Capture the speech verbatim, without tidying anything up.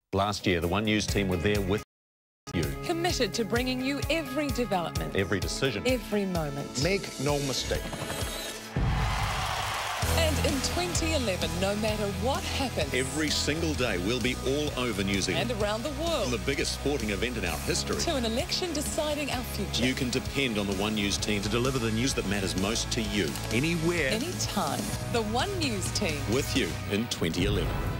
Last year, the One News team were there with you. Committed to bringing you every development. Every decision. Every moment. Make no mistake. And in twenty eleven, no matter what happens, every single day we'll be all over New Zealand. and around the world, From the biggest sporting event in our history to an election deciding our future. You can depend on the One News team to deliver the news that matters most to you, anywhere, anytime. The One News team. with you in twenty eleven.